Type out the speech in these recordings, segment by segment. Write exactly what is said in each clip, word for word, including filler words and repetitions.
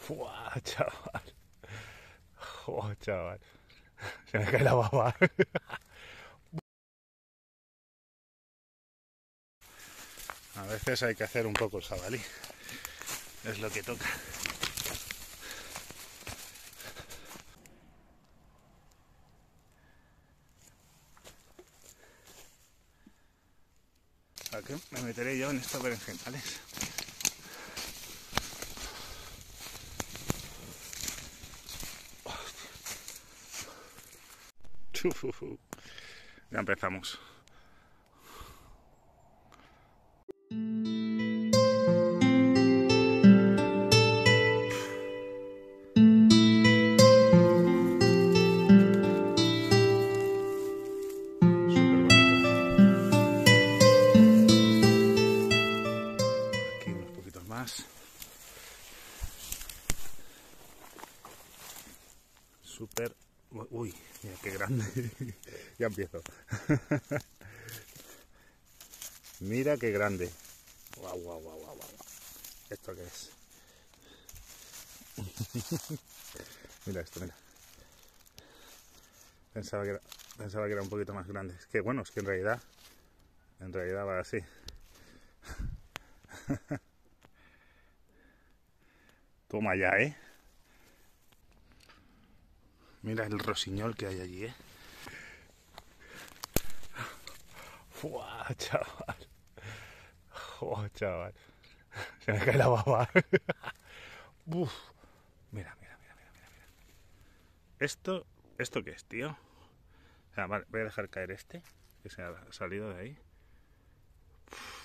Fua, chaval. Oh, chaval. Se me cae la baba. A veces hay que hacer un poco el jabalí. Es lo que toca. ¿A qué me meteré yo en estos berenjenales? Ya empezamos. Aquí unos poquitos más. Súper... Uy, mira qué grande. Ya empiezo. Mira qué grande. Guau, guau, guau, guau, guau. ¿Esto qué es? Mira esto, mira. Pensaba que, era, pensaba que era un poquito más grande. Es que bueno, es que en realidad, en realidad va así. Toma ya, ¿eh? Mira el rosiñol que hay allí, ¿eh? ¡Fua, chaval! ¡Oh, chaval! Se me cae la baba. Uf. Mira, mira, mira, mira, mira, mira. ¿Esto, ¿Esto qué es, tío? O sea, vale, voy a dejar caer este, que se ha salido de ahí. Uf.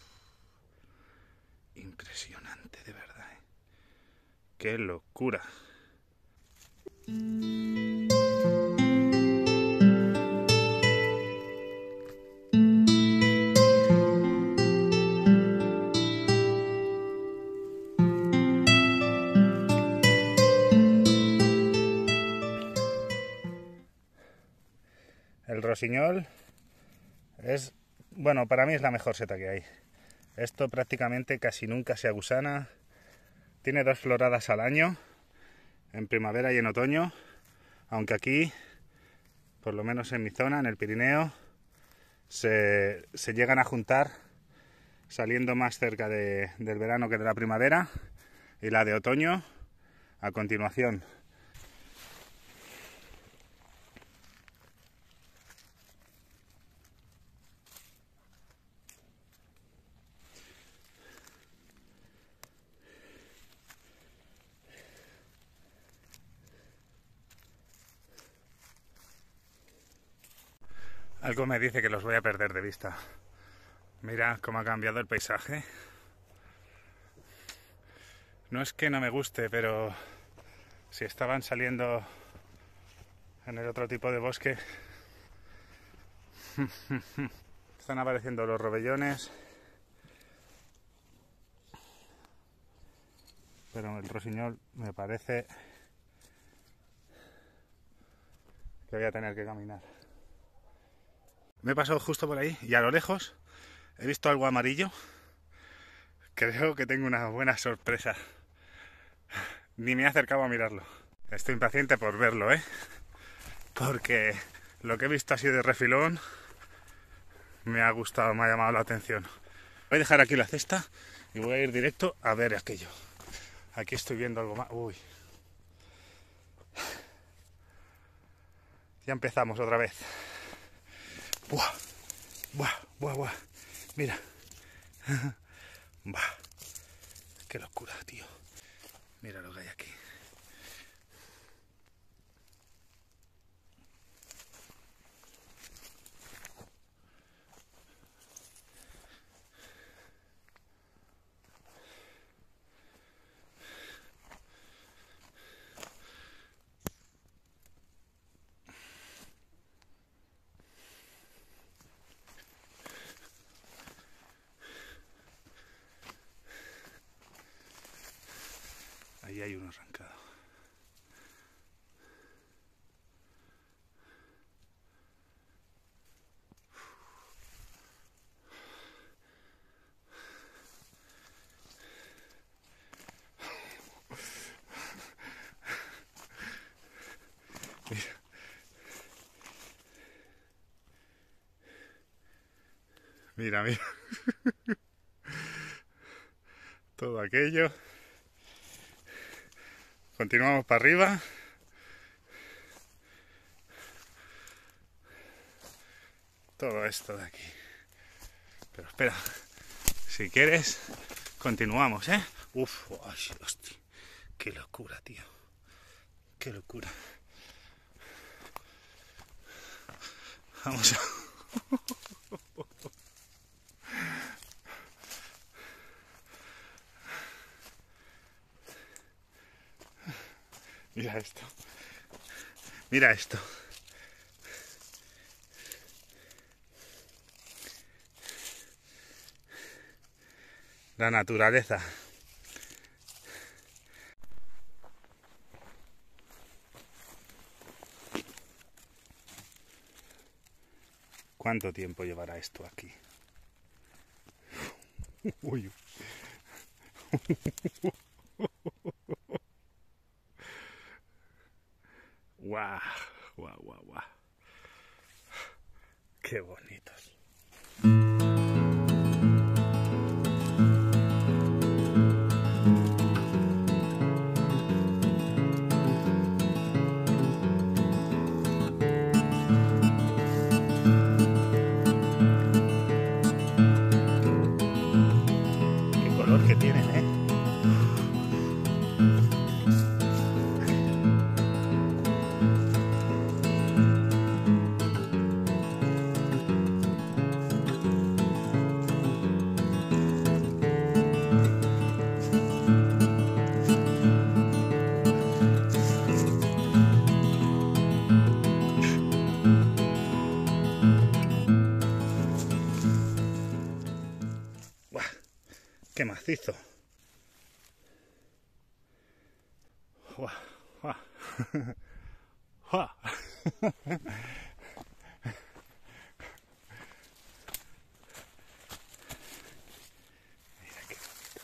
Impresionante, de verdad, ¿eh? ¡Qué locura! El rosiñol es, bueno, para mí es la mejor seta que hay. Esto prácticamente casi nunca se agusana. Tiene dos floradas al año, en primavera y en otoño, aunque aquí, por lo menos en mi zona, en el Pirineo, se, se llegan a juntar saliendo más cerca de, del verano que de la primavera, y la de otoño a continuación. Algo me dice que los voy a perder de vista. Mira cómo ha cambiado el paisaje. No es que no me guste, pero si estaban saliendo en el otro tipo de bosque, están apareciendo los robellones, pero el rosiñol me parece que voy a tener que caminar. Me he pasado justo por ahí y a lo lejos he visto algo amarillo. Creo que tengo una buena sorpresa. Ni me he acercado a mirarlo. Estoy impaciente por verlo, ¿eh? Porque lo que he visto así de refilón me ha gustado, me ha llamado la atención. Voy a dejar aquí la cesta y voy a ir directo a ver aquello. Aquí estoy viendo algo más. Uy. Ya empezamos otra vez. Buah, buah, buah, buah. Mira. Buah. Qué locura, tío. Mira lo que hay aquí. Ahí hay uno arrancado. Mira, mira. Todo aquello. Continuamos para arriba. Todo esto de aquí. Pero espera. Si quieres, continuamos, ¿eh? Uf, ay, hostia. Qué locura, tío. Qué locura. Vamos a... Mira esto. Mira esto. La naturaleza. ¿Cuánto tiempo llevará esto aquí? Uy. Guau, guau, guau, guau. Qué bonitos. Qué color que tienen, ¿eh? ¡Qué macizo! ¡Guau! ¡Guau! ¡Guau! Mira qué bonito.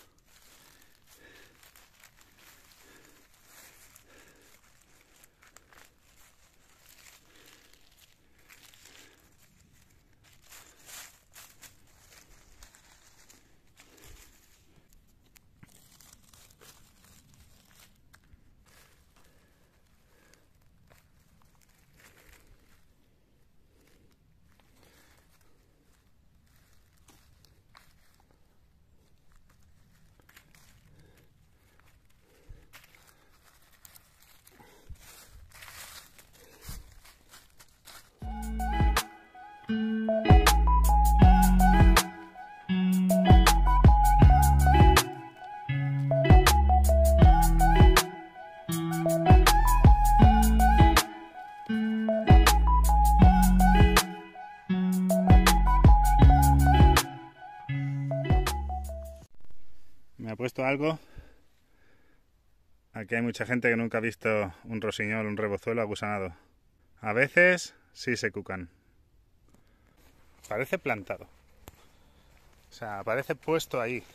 Me ha puesto algo. Aquí hay mucha gente que nunca ha visto un rossinyol, un rebozuelo agusanado. A veces sí se cucan. Parece plantado. O sea, parece puesto ahí.